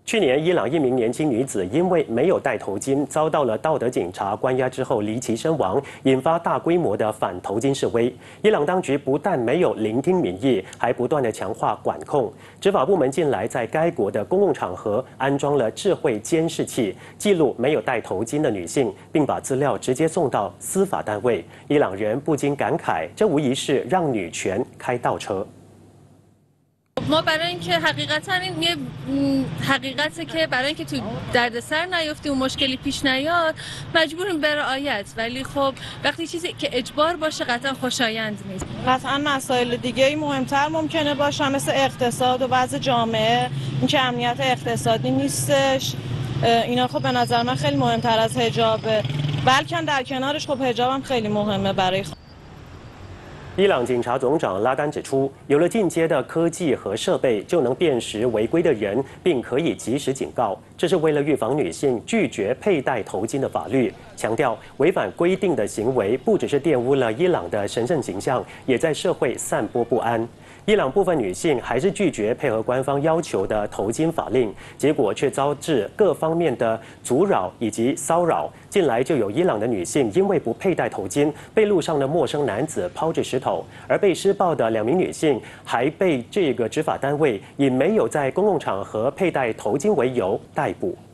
去年，伊朗一名年轻女子因为没有戴头巾，遭到了道德警察关押之后离奇身亡，引发大规模的反头巾示威。伊朗当局不但没有聆听民意，还不断的强化管控。执法部门近来在该国的公共场合安装了智慧监视器，记录没有戴头巾的女性，并把资料直接送到司法单位。伊朗人不禁感慨，这无疑是让女权开倒车。 ما برای اینکه حقیقتا این یه حقیقته که برای اینکه تو دردسر نیفتیم و مشکلی پیش نیاد مجبوریم به رعایت ولی خب وقتی چیزی که اجبار باشه قطعا خوشایند نیست. قطعا مسائل دیگه‌ای مهمتر ممکنه باشه مثل اقتصاد و وضع جامعه اینکه امنیت اقتصادی نیستش اینا خب به نظر من خیلی مهمتر از حجابه بلکه در کنارش خب حجابم خیلی مهمه برای 伊朗警察总长拉丹指出，有了进阶的科技和设备，就能辨识违规的人，并可以及时警告。这是为了预防女性拒绝佩戴头巾的法律。强调，违反规定的行为不只是玷污了伊朗的神圣形象，也在社会散播不安。 伊朗部分女性还是拒绝配合官方要求的头巾法令，结果却遭致各方面的阻扰以及骚扰。近来就有伊朗的女性因为不佩戴头巾，被路上的陌生男子抛掷石头，而被施暴的2名女性还被这个执法单位以没有在公共场合佩戴头巾为由逮捕。